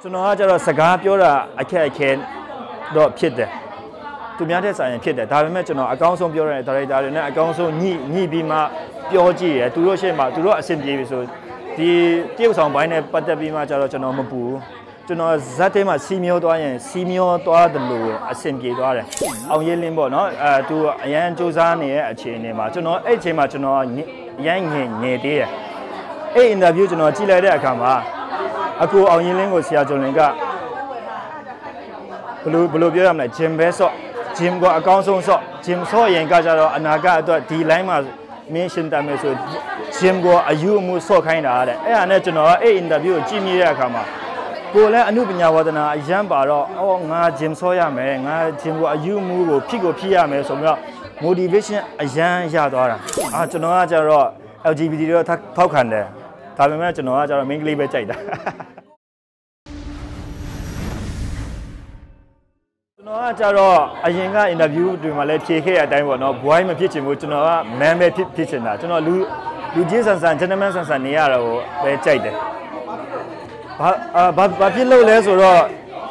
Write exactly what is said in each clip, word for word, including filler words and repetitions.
ကျွန်တော်ကကျတော့စကားပြောတာအခက်အခဲတော့ဖြစ်တယ်သူများတဲ့ဆိုင်ရင်ဖြစ်တယ်ဒါပေမဲ့ကျွန်တော်အကောင်းဆုံးပြောတဲ့ဒါရိုက်တာတွေနဲ့အကောင်းဆုံးညှိညှိပြီးမှပြောကြည့်ရသူတို့ရှေ့မှာသူတို့အဆင်ပြေပြီဆိုဒီတရုတ်ဆောင်ပိုင်းနဲ့ပတ်သက်ပြီးမှကျတော့ကျွန်တော်မပူကျွန်တော်ဇက်ထဲမှာစီမျိုးသွားရင်စီမျိုးသွားတယ်လို့အဆင်ပြေသွားတယ်အောင်ရေးလင်းပေါ့နော်အဲသူအရန်စူးစမ်းနေတဲ့အခြေအနေမှာကျွန်တော်အဲ့အချိန်မှာကျွန်တော်ရမ်းငင်ငယ်သေးတယ်အဲ့အင်တာဗျူးကျွန်တော်ကြည့်လိုက်တဲ့အခါမှာအကူအောင်ရင်လင်းကိုဆရာကျော်လင်ကဘလို့ဘလို့ပြောရမလဲဂျင်ပဲဆော့ဂျင်ကအကောင်းဆုံးဆော့ဂျင်ဆော့ရင်ကကြတော့အနာဂတ်အတွက်ဒီ line မှာမင်းရှင်းတတ်မယ်ဆိုဂျင်ကိုအယူအမှုဆော့ခိုင်းတာတဲ့အဲ့ဒါနဲ့ကျွန်တော်ကအဲ့အင်တာဗျူးကိုကြည့်မိတဲ့အခါမှာကိုလည်းအမှုပညာဝါဒနာအရန်ပါတော့အော်ငါဂျင်ဆော့ရမယ်ငါဂျင်ကိုအယူအမှုကိုဖြစ်ကိုဖြစ်ရမယ်ဆိုပြီးတော့ motivation အရန်ရသွားတာအာကျွန်တော်ကကြတော့ L G B T တွေထောက်ခံတယ်ဒါပေမဲ့ကျွန်တော်ကကျတော့ main ကလေးပဲကြိုက်တာကျွန်တော်ကကျတော့အရင်က interview တွေမှာလည်းဖြေခဲ့တဲ့အတိုင်းပေါ့နော် boy မဖြစ်ချင်ဘူးကျွန်တော်က man ပဲဖြစ်ဖြစ်ချင်တာကျွန်တော်လူလူကြီးဆန်ဆန် gentleman ဆန်ဆန်နေရတာကိုပဲကြိုက်တယ်ဘာဘာဘာဖြစ်လို့လဲဆိုတော့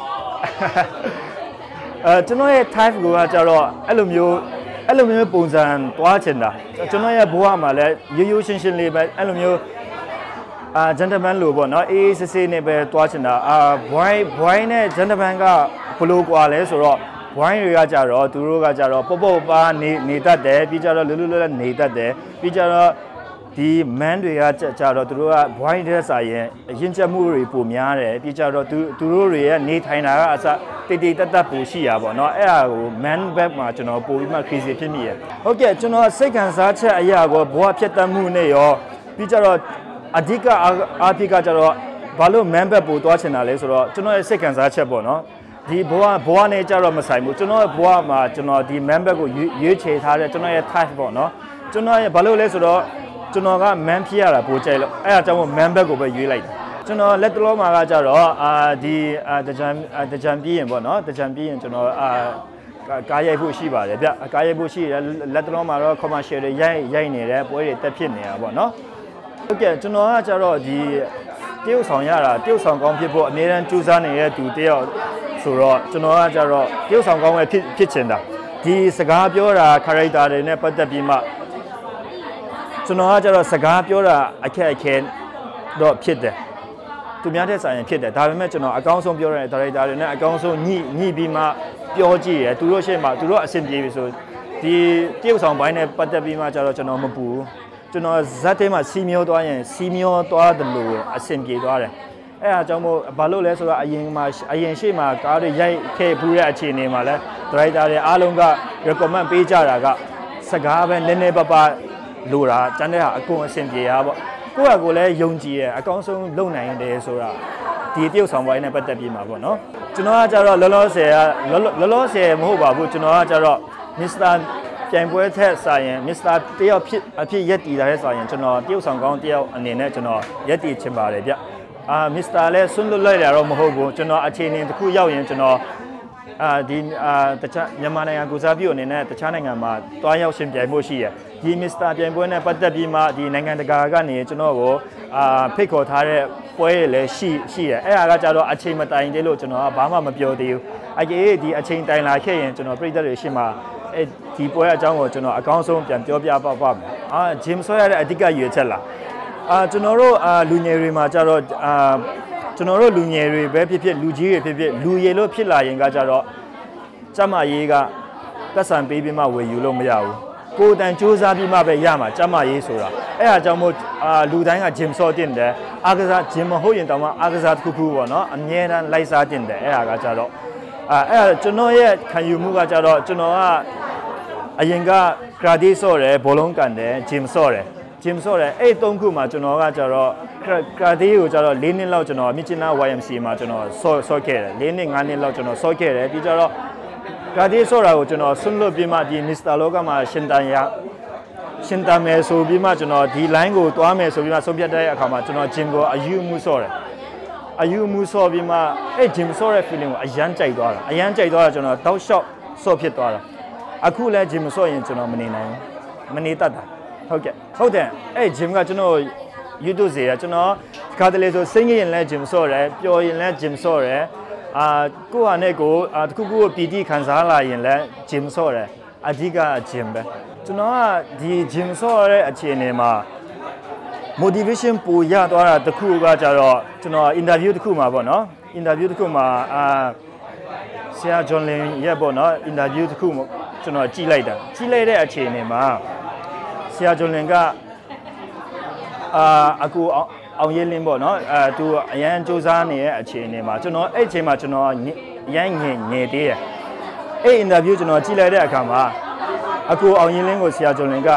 အဲကျွန်တော်ရဲ့ type ကကျတော့အဲ့လိုမျိုးအဲ့လိုမျိုးပုံစံတွားချင်တာကျွန်တော်ရဲ့ဘဝမှာလည်းရိုးရိုးရှင်းရှင်းလေးပဲအဲ့လိုမျိုးအာ gentleman လို့ပေါ့နော်အေးစစ်စစ်နဲ့ပဲတွားချင်တာအာ boy boy နဲ့ gentleman ကဘလို့ကွာလဲဆိုတော့ boy တွေကကြတော့သူတို့ကကြတော့ပုတ်ပုတ်ပါနေနေတတ်တယ်ပြီးကြတော့လွတ်လွတ်လပ်လပ်နေတတ်တယ်ပြီးကြတော့ဒီ man တွေကကြတော့သူတို့က boy တဲ့စာရင်အရင်ချက်မှုတွေပိုများတယ်ပြီးကြတော့သူသူတို့တွေရဲ့နေထိုင်တာကအစတိတ်တိတ်တက်တက်ပိုရှိရပါတော့အဲ့ဒါကို man back မှာကျွန်တော်ပိုပြီးမှ crazy ဖြစ်မိရဟုတ်ကဲ့ကျွန်တော်စိတ်ခံစားချက်အရာကိုဘဝဖြတ်တတ်မှုနဲ့ရောပြီးကြတော့အဓိကအားဖြင့်ကကြတော့ဘာလို့ man back ပို့သွားချင်တာလဲဆိုတော့ကျွန်တော်ရဲ့စိတ်ခံစားချက်ပေါ့နော်ဒီဘဝဘဝနဲ့ကြတော့မဆိုင်ဘူးကျွန်တော်ရဲ့ဘဝမှာကျွန်တော်ဒီ man back ကိုရွေးချယ်ထားတဲ့ကျွန်တော်ရဲ့ type ပေါ့နော်ကျွန်တော်ရဲ့ဘာလို့လဲဆိုတော့ကျွန်တော်က man ဖြစ်ရတာပိုကြိုက်လို့အဲ့ဒါကြောင့်မို့ man back ကိုပဲရွေးလိုက်တာကျွန်တော်လက်တလုံးမှာကကြတော့အာဒီအာတကြံတကြံပြီးရင်ပေါ့နော်တကြံပြီးရင်ကျွန်တော်အာကားရိုက်ဖို့ရှိပါတယ်ဗျကားရိုက်ဖို့ရှိတယ်လက်တလုံးမှာတော့ commercial တွေရိုက်ရိုက်နေတယ်ပွဲတွေတက်ဖြစ်နေတာပေါ့နော်ဟုတ်ကဲ့ကျွန်တော်ကကြတော့ဒီတရုတ်ဆောင်ရတာတရုတ်ဆောင်ကောင်းဖြစ်ဖို့အများအားကြိုးစားနေတဲ့သူတယောက်ဆိုတော့ကျွန်တော်ကကြတော့တရုတ်ဆောင်ကောင်းပဲဖြစ်ဖြစ်ချင်တာဒီစကားပြောတာ character တွေနဲ့ပတ်သက်ပြီးမှကျွန်တော်ကကြတော့စကားပြောတာအခက်အခဲတော့ဖြစ်တယ်သူများတဲ့ဆိုင်ရင်ဖြစ်တယ်ဒါပေမဲ့ကျွန်တော်အကောင်းဆုံးပြောတဲ့ဒါရိုက်တာတွေနဲ့အကောင်းဆုံးညှိညှိပြီးမှပြောကြည့်ရသူတို့ရှေ့မှာသူတို့အဆင်ပြေပြီဆိုဒီတရုတ်ဆောင်ပိုင်းနဲ့ပတ်သက်ပြီးမှကျတော့ကျွန်တော်မပူကျွန်တော်ဇက်ထဲမှာစီမျိုးသွားရင်စီမျိုးသွားတယ်လို့အဆင်ပြေသွားတယ်အဲ့ဒါကြောင့်မို့ဘာလို့လဲဆိုတော့အရင်မှာအရင်ရှေ့မှာကားတွေရိုက်ခဲ့ဖူးတဲ့အခြေအနေမှာလဲဒါရိုက်တာတွေအားလုံးက recommend ပေးကြတာကစကားပဲနည်းနည်းပါးပါးလိုတာကျန်တဲ့ဟာအကုန်အဆင်ပြေရပါကိုယ့်အကိုလည်းယုံကြည်ရအကောင်းဆုံးလုပ်နိုင်တယ်ဆိုတာဒီတရုတ်ဆောင်ပိုင်းနဲ့ပတ်သက်ပြီးမှာပေါ့နော်ကျွန်တော်ကကြတော့လောလောဆယ်ကလောလောဆယ်မဟုတ်ပါဘူးကျွန်တော်ကကြတော့ Mister ပြိုင်ပွဲထက်စာရင် Mister တယောက်ဖြစ်အဖြစ်ရက်တည်တာတဲ့စာရင်ကျွန်တော်တရုတ်ဆောင်ကောင်းတယောက်အနေနဲ့ကျွန်တော်ရက်တည်ချင်ပါတယ်ဗျအာ Mister လည်းဆွန့်လွတ်လိုက်တာတော့မဟုတ်ဘူးကျွန်တော်အခြေအနေတစ်ခုရောက်ရင်ကျွန်တော်အာဒီအာတခြားမြန်မာနိုင်ငံကိုစားပြုအနေနဲ့တခြားနိုင်ငံမှာတွားရောက်ရှင်ပြိုင်မှုရှိရဒီ Mister ပြိုင်ပွဲနဲ့ပတ်သက်ပြီးမှဒီနိုင်ငံတကာကနေကျွန်တော်ကိုအာဖိတ်ခေါ်ထားတဲ့ပွဲတွေလည်းရှိရှိရအဲ့ဒါကကြတော့အချိန်မတိုင်သေးလို့ကျွန်တော်ကဘာမှမပြောသေးဘူးအကြေဒီအချိန်တိုင်လာခဲ့ရင်ကျွန်တော်ပြည်သက်တွေရှင်းမှာအဲဒီပွဲအကြောင်းကိုကျွန်တော်အကောင်းဆုံးပြန်ပြောပြပါပါမယ်အာဂျင်ဆွဲရတဲ့အဓိကရွေချက်လားအာကျွန်တော်တို့အာလူငယ်တွေမှာကြတော့အာကျွန်တော်တို့လူငယ်တွေပဲဖြစ်ဖြစ်လူကြီးတွေဖြစ်ဖြစ်လူရည်လို့ဖြစ်လာရင်ကကြတော့စမရေးကသက်ဆိုင်ပေးပြီးမှဝယ်ယူလို့မရဘူးကိုယ်တန်စူးစမ်းပြီးမှပဲရမှာစမရေးဆိုတာအဲ့ဒါကြောင့်မို့အာလူတိုင်းကဂျင်ဆော့တင်တယ်အားကစားဂျင်မဟုတ်ရင်တောင်မှအားကစားတစ်ခုခုပေါ့နော်အမြဲတမ်းလိုက်စားတင်တယ်အဲ့ဒါကကြတော့အာအဲ့ဒါကျွန်တော်ရဲ့ခံယူမှုကကြတော့ကျွန်တော်ကအရင်ကကရာတီဆော့တယ်ဘောလုံးကန်တယ်ဂျင်ဆော့တယ်ဂျင်ဆော့တယ်အဲ့သုံးခုမှာကျွန်တော်ကကြတော့ကရာတီကိုကြတော့၄နှစ်လောက်ကျွန်တော်မြစ်ချနာ Y M C A မှာကျွန်တော်ဆော့ဆော့ခဲ့တယ်၄နှစ်၅နှစ်လောက်ကျွန်တော်ဆော့ခဲ့တယ်ပြီးကြတော့ကရာတီဆော့တာကိုကျွန်တော်ဆွန့်လွတ်ပြီးမှဒီ Mister လောကမှာရှင်တန်ရရှင်တန်မယ်ဆိုပြီးမှကျွန်တော်ဒီ line ကိုတွားမယ်ဆိုပြီးမှဆုံးဖြတ်တဲ့အခါမှာကျွန်တော်ဂျင်ကိုအယူမှုဆော့တယ်အယူမှုဆော့ပြီးမှအဲ့ဂျင်ဆော့တဲ့ feeling ကိုအရန်ကြိုက်သွားတာအရန်ကြိုက်သွားတာကျွန်တော်တောက်လျှောက်ဆော့ဖြစ်သွားတာအခုလည်းဂျင်မဆော့ရင်ကျွန်တော်မနေနိုင်ဘူးမနေတတ်တာဟုတ်ကဲ့ဟုတ်တယ်အဲ့ဂျင်ကကျွန်တော် YouTube စီရကျွန်တော်ခါတလေဆိုစိတ်ငြိမ်လဲဂျင်ဆော့တယ်ပျော်ရင်လဲဂျင်ဆော့တယ်အာကိုဟာနဲ့ကိုအာတခုခုကိုပီတိခံစားလာရင်လဲဂျင်ဆော့တယ်အဓိကဂျင်ပဲကျွန်တော်ကဒီဂျင်ဆော့ရတဲ့အခြေအနေမှာ motivation ပူရသွားတာတခုကကြတော့ကျွန်တော် interview တခုမှာပေါ့နော် interview တခုမှာအာဆရာဂျွန်လင်ရဲ့ပေါ့နော် interview တခုကျွန်တော်ကြည့်လိုက်တာကြည့်လိုက်တဲ့အခြေအနေမှာဆရာဂျွန်လင်ကအာအကူအောင်ရဲလင်းပေါ့နော်အဲသူအရန်စူးစမ်းနေတဲ့အခြေအနေမှာကျွန်တော်အဲ့အချိန်မှာကျွန်တော်ရမ်းငင်ငယ်သေးတယ်အဲ့ interview ကျွန်တော်ကြည့်လိုက်တဲ့အခါမှာအကူအောင်ရဲလင်းကိုဆရာဂျွန်လင်က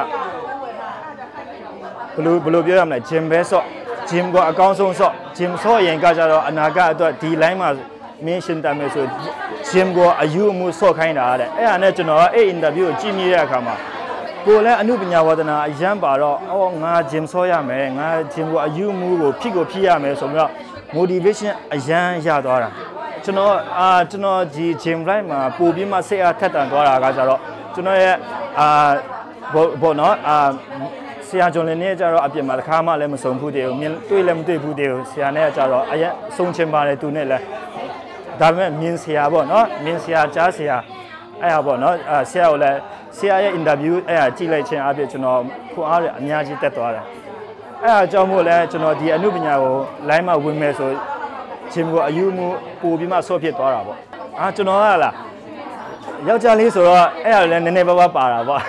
ဘလို့ဘလို့ပြောရမလဲဂျင်ပဲဆော့ဂျင်ကအကောင်းဆုံးဆော့ဂျင်ဆော့ရင်ကကြတော့အနာဂတ်အတွက်ဒီ line မှာမင်းရှင်းတတ်မယ်ဆိုဂျင်ကအယူအမှုဆော့ခိုင်းတာတဲ့အဲ့ဒါနဲ့ကျွန်တော်ကအဲ့ interview ကိုကြည့်မိတဲ့အခါမှာကိုလည်းအမှုပညာဝါဒနာအရန်ပါတော့အော်ငါဂျင်ဆော့ရမယ်ငါဂျင်ကအယူအမှုကိုဖြစ်ကိုဖြစ်ရမယ်ဆိုပြီးတော့ motivation အရန်ရသွားတာကျွန်တော်အာကျွန်တော်ဒီ gym line မှာပို့ပြီးမှစိတ်အားထက်သန်သွားတာကကြတော့ကျွန်တော်ရဲ့အာဘောနော်အာဆရာဂျွန်လင်းနဲ့ကြတော့အပြင်မှာတစ်ခါမှလည်းမဆုံးဘူးတည်းမြင်တွေ့လည်းမတွေ့ဘူးတည်းဆရာနဲ့ကြတော့အရင်ဆုံးချင်ပါတယ်သူနဲ့လည်းဒါပေမဲ့မြင်ဆရာပေါ့နော်မြင်ဆရာကြားဆရာအဲ့ဟာပေါ့နော်ဆရာကိုလည်းဆရာရဲ့ interview အဲ့ဟာကြည့်လိုက်ခြင်းအပြင်ကျွန်တော်ခွန်အားရအများကြီးတက်သွားတယ်အဲ့ဟာကြောင့်မို့လဲကျွန်တော်ဒီအမှုပညာကို line မှာဝင်မယ်ဆိုချင်းကိုအယူမှုပို့ပြီးမှဆော့ဖြစ်သွားတာပေါ့အာကျွန်တော်ကလားယောက်ျားလေးဆိုတော့အဲ့ဟာလည်းနည်းနည်းပါးပါးပါတာပေါ့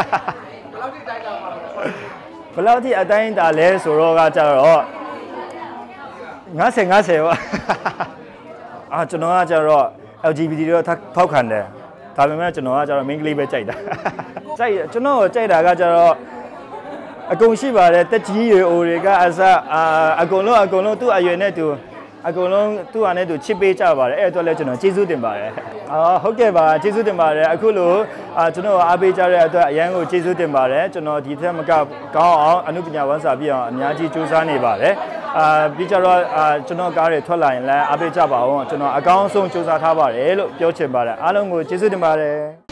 ဘယ်လောက်ထိအတိုင်းတာလဲဆိုတော့ကကြတော့ငါးဆယ်ငါးဆယ်ပေါ့အာကျွန်တော်ကကြတော့ L G B T တော့ထောက်ခံတယ်ဒါပေမဲ့ကျွန်တော်ကကြတော့ main ကလေးပဲကြိုက်တာကြိုက်ကျွန်တော်ကိုကြိုက်တာကကြတော့အကုန်ရှိပါတယ်တက်ကြီးရွယ်အိုတွေကအစအာအကုန်လုံးအကုန်လုံးသူ့အရွယ်နဲ့သူအကုန်လုံးသူ့ဟာနဲ့သူချစ်ပေးကြပါတယ်အဲ့အတွက်လည်းကျွန်တော်ကျေးဇူးတင်ပါတယ်အာဟုတ်ကဲ့ပါကျေးဇူးတင်ပါတယ်အခုလိုအာကျွန်တော်အားပေးကြတဲ့အတွက်အရန်ကိုကျေးဇူးတင်ပါတယ်ကျွန်တော်ဒီထက်မကကောင်းအောင်အမှုပညာဝန်ဆောင်ပြအောင်အများကြီးစူးစမ်းနေပါတယ်အာပြီးကြတော့အာကျွန်တော်ကားတွေထွက်လာရင်လည်းအားပေးကြပါအောင်ကျွန်တော်အကောင်းဆုံးစူးစမ်းထားပါတယ်လို့ပြောချင်ပါတယ်အားလုံးကိုကျေးဇူးတင်ပါတယ်